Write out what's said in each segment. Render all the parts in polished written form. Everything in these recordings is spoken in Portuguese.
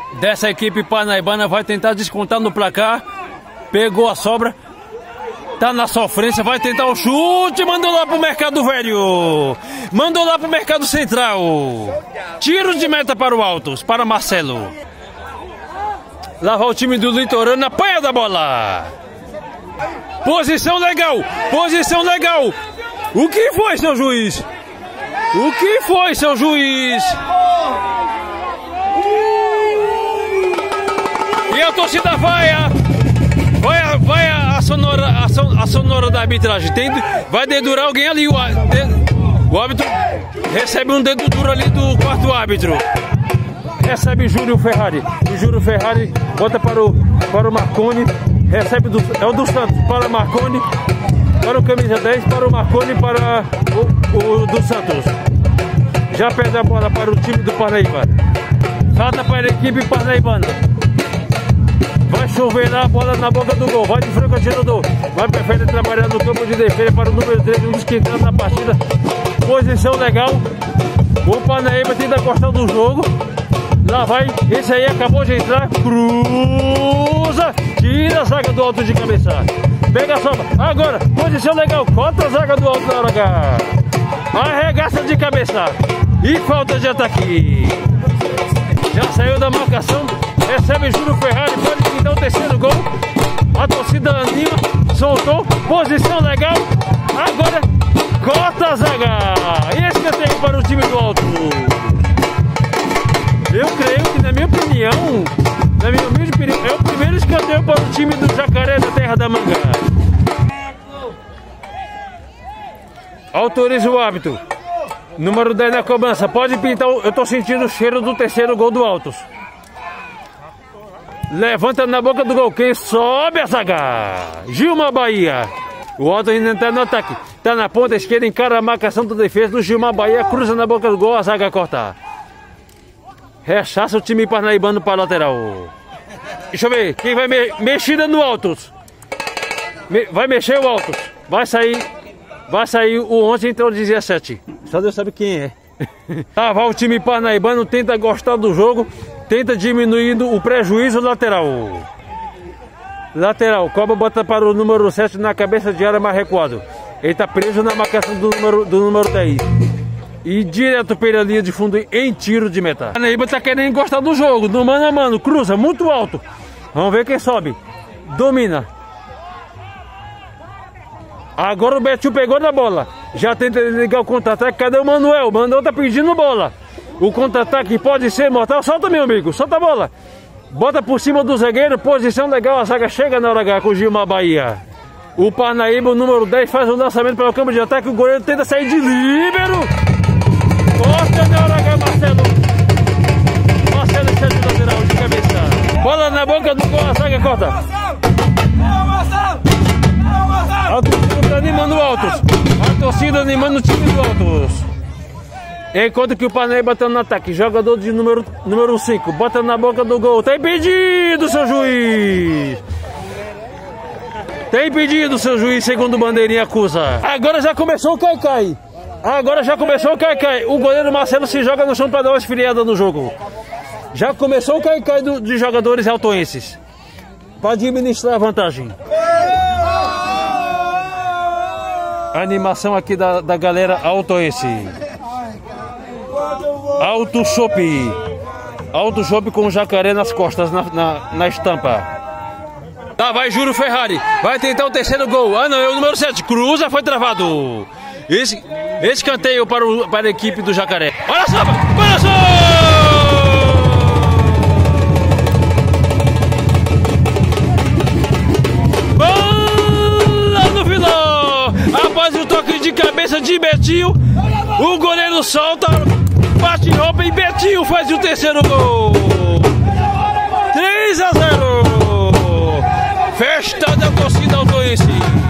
dessa equipe parnaibana vai tentar descontar no placar. Pegou a sobra. Tá na sofrência, vai tentar o chute. Mandou lá pro Mercado Velho. Mandou lá pro Mercado Central. Tiro de meta para o Altos, para Marcelo. Lá vai o time do Litorâneo na panha da bola. Posição legal, posição legal. O que foi, seu juiz? O que foi, seu juiz? E a torcida vai a sonora da arbitragem. Vai dedurar alguém ali. O árbitro recebe um dedo duro ali do quarto árbitro. Recebe Júlio Ferrari. O Júlio Ferrari bota para o Marconi. Recebe é o do Santos para Marconi. Para o camisa 10, para o Marconi, para o do Santos. Já perde a bola para o time do Parnaíba. Falta para a equipe parnaibana. Vai chover lá a bola na boca do gol. Vai de franco atirador. Vai prefere trabalhar no campo de defesa para o número 3, um dos que entraram na partida. Posição legal. O Parnaíba tenta gostar do jogo. Lá vai. Esse aí acabou de entrar. Cruza. Tira a zaga do alto de cabeça. Pega a sobra. Agora. Posição legal. Corta a zaga do alto na hora H. Arregaça de cabeça. E falta de ataque. Já saiu da marcação. Recebe Júlio Ferrari, pode pintar o terceiro gol. A torcida anima, soltou, posição legal. Agora, corta a zaga. E esse escanteio para o time do Alto. Eu creio que, na minha opinião, na minha humilde opinião, é o primeiro escanteio para o time do Jacaré da Terra da Manga. Autoriza o árbitro. Número 10 na cobrança. Pode pintar, eu tô sentindo o cheiro do terceiro gol do Altos. Levanta na boca do gol. Quem sobe a zaga? Gilmar Bahia. O Alto ainda está no ataque. Está na ponta esquerda, encara a marcação da defesa do Gilmar Bahia. Cruza na boca do gol, a zaga corta. Rechaça o time parnaibano para a lateral. Deixa eu ver. Quem vai mexida no Altos? Vai mexer o Altos. Vai sair o 11 entre o 17. Só Deus sabe quem é. Tá, vai o time parnaibano, tenta gostar do jogo. Tenta diminuindo o prejuízo lateral. Lateral, Cobra bota para o número 7 na cabeça de área mais recuado. Ele está preso na marcação do número 10. E direto pela linha de fundo em tiro de meta. A Parnaíba está querendo gostar do jogo. No mano a mano, cruza muito alto. Vamos ver quem sobe. Domina. Agora o Betinho pegou na bola. Já tenta ligar o contra-ataque. Cadê o Manuel? O Manuel tá pedindo bola. O contra-ataque pode ser mortal. Solta, meu amigo. Solta a bola. Bota por cima do zagueiro. Posição legal. A zaga chega na hora H com o Gilmar Bahia. O Parnaíba, o número 10, faz o lançamento para o campo de ataque. O goleiro tenta sair de líbero. Corta na hora H, Marcelo. Marcelo centro lateral de cabeça. Bola na boca do gol. A zaga corta. A torcida animando o Altos. A torcida animando o time do Altos. Enquanto que o Parnaíba está no ataque. Jogador de número 5. Bota na boca do gol. Tá impedido, seu juiz. Tá impedido, seu juiz, segundo o bandeirinha acusa. Agora já começou o cai-cai. O goleiro Marcelo se joga no chão para dar uma esfriada no jogo. Já começou o cai-cai de jogadores altoenses. Para administrar a vantagem. A animação aqui da galera altoense. Alto Chopp com o jacaré nas costas, na estampa. Tá, vai Júlio Ferrari. Vai tentar o terceiro gol. Ah, não, é o número 7. Cruza, foi travado. Esse canteio para a equipe do jacaré. Olha só! Olha só! Bola no final! Após o toque de cabeça de Betinho, o goleiro solta. Bate roupa e Betinho faz o terceiro gol. 3 a 0. Festa da torcida altoense.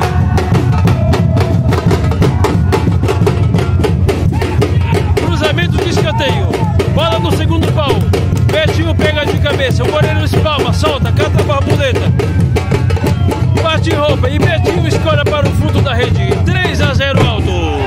Cruzamento de escanteio. Bola no segundo pau. Betinho pega de cabeça. O goleiro espalma, solta, cata a barbuleta. Bate roupa e Betinho escolhe para o fundo da rede. 3 a 0 Alto.